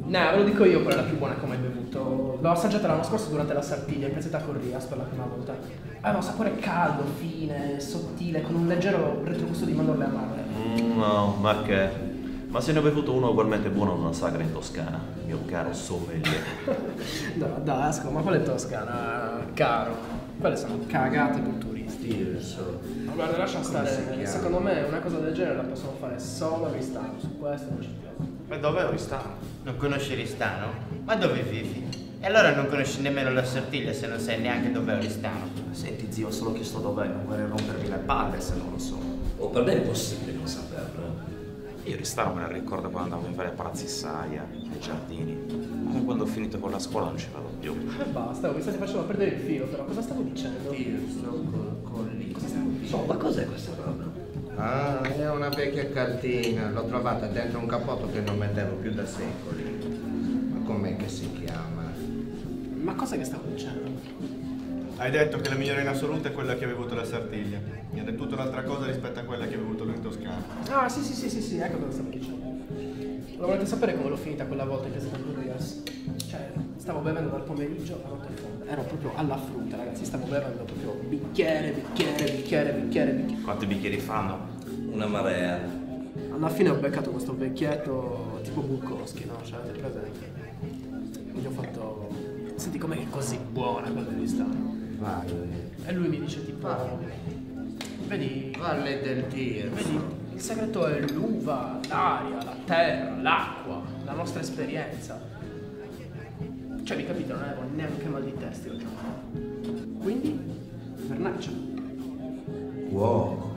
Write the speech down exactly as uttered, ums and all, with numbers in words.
No, ve lo dico io qual è la più buona che ho mai bevuto. L'ho assaggiata l'anno scorso durante la Sartiglia, in piazzetta Corrias per la prima volta. Aveva un sapore caldo, fine, sottile, con un leggero retrogusto di mandorle amare. Mm, no, ma che? Ma se ne ho bevuto uno ugualmente buono in una sagra in Toscana, mio caro sommelier. No, dai, asco, ma quella è Toscana, caro. Quelle sono cagate per turisti. Io so. Ma guarda, lascia stare. Secondo me una cosa del genere la possono fare solo a Ristano, su questo non ci piove. Ma dov'è Oristano? Non conosci Ristano? Ma dove vivi? E allora non conosci nemmeno la Sartiglia se non sai neanche dov'è Oristano. Senti zio, ho solo chiesto dov'è, non vorrei rompermi le palle se non lo so. O per me è impossibile non saperlo. Io Oristano me la ricordo quando andavo in Valle Palazzisaia, ai giardini. Ma quando ho finito con la scuola non ci vado più. E basta, mi state facendo perdere il filo, però cosa stavo dicendo? Io sto col collino. Cosa stavo dicendo? Oh, ma cos'è questa roba? Ah, è una vecchia cartina. L'ho trovata dentro un cappotto che non mettevo più da secoli. Ma com'è che si chiama? Ma cos'è che stavo dicendo? Hai detto che la migliore in assoluto è quella che ha bevuto la Sartiglia. Ed è tutta un'altra cosa rispetto a quella che ha bevuto lui in Toscana. Ah, sì, sì, sì, sì, sì, ecco cosa stavo dicendo. Lo volete sapere come l'ho finita quella volta in piazzetta Corrias? Cioè, stavo bevendo dal pomeriggio a notte fonda. Ero proprio alla frutta, ragazzi. Stavo bevendo proprio bicchiere, bicchiere, bicchiere, bicchiere, bicchiere. Quanti bicchieri fanno? Una marea. Alla fine ho beccato questo vecchietto tipo Bukowski, no? Cioè, avete presente? Gli ho fatto... Senti com'è che è così buona quella di Ristano? Vai. E lui mi dice tipo... Vedi... Valle del Tirso. Vedi, il segreto è l'uva, l'aria, la terra, l'acqua, la nostra esperienza. Cioè, vi capite, non avevo neanche mal di testa il giorno. Quindi, vernaccia. Wow.